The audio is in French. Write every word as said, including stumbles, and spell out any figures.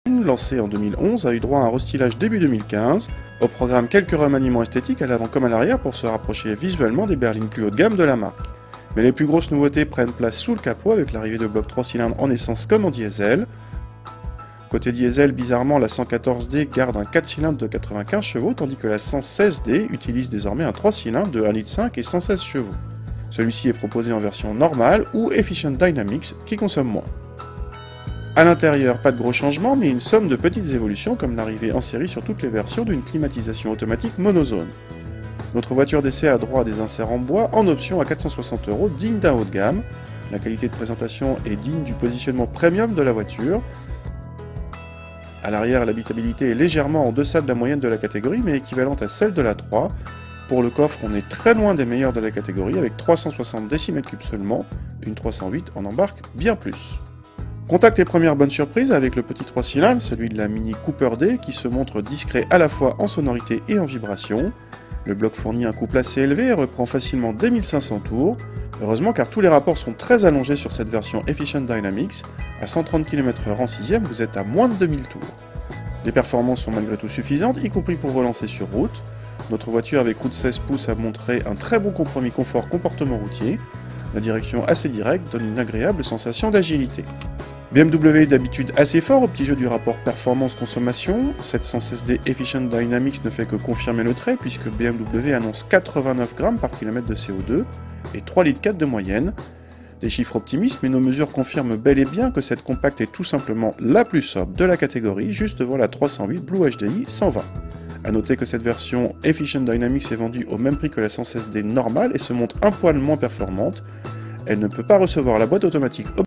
lancée en deux mille onze, a eu droit à un restylage début deux mille quinze, au programme quelques remaniements esthétiques à l'avant comme à l'arrière pour se rapprocher visuellement des berlines plus haut de gamme de la marque. Mais les plus grosses nouveautés prennent place sous le capot avec l'arrivée de blocs trois cylindres en essence comme en diesel. Côté diesel, bizarrement, la cent quatorze D garde un quatre cylindres de quatre-vingt-quinze chevaux, tandis que la cent seize D utilise désormais un trois cylindres de un virgule cinq litre et cent seize chevaux. Celui-ci est proposé en version normale ou Efficient Dynamics qui consomme moins. A l'intérieur, pas de gros changements, mais une somme de petites évolutions comme l'arrivée en série sur toutes les versions d'une climatisation automatique monozone. Notre voiture d'essai a droit à des inserts en bois en option à quatre cent soixante euros, digne d'un haut de gamme. La qualité de présentation est digne du positionnement premium de la voiture. À l'arrière, l'habitabilité est légèrement en deçà de la moyenne de la catégorie, mais équivalente à celle de la trois. Pour le coffre, on est très loin des meilleurs de la catégorie, avec trois cent soixante décimètres cubes seulement. Une trois cent huit en embarque bien plus. Contact et première bonne surprise avec le petit trois cylindres, celui de la Mini Cooper D, qui se montre discret à la fois en sonorité et en vibration. Le bloc fournit un couple assez élevé et reprend facilement dès mille cinq cents tours. Heureusement, car tous les rapports sont très allongés sur cette version Efficient Dynamics. À cent trente kilomètres heure en sixième, vous êtes à moins de deux mille tours. Les performances sont malgré tout suffisantes, y compris pour relancer sur route. Notre voiture avec roue de seize pouces a montré un très bon compromis confort-comportement routier. La direction assez directe donne une agréable sensation d'agilité. B M W est d'habitude assez fort au petit jeu du rapport performance-consommation. Cette cent seize D Efficient Dynamics ne fait que confirmer le trait puisque B M W annonce quatre-vingt-neuf grammes par kilomètre de C O deux et trois virgule quatre litres de moyenne. Des chiffres optimistes, mais nos mesures confirment bel et bien que cette compacte est tout simplement la plus sobre de la catégorie, juste devant la trois cent huit Blue H D I cent vingt. A noter que cette version Efficient Dynamics est vendue au même prix que la cent seize D normale et se montre un poil moins performante. Elle ne peut pas recevoir la boîte automatique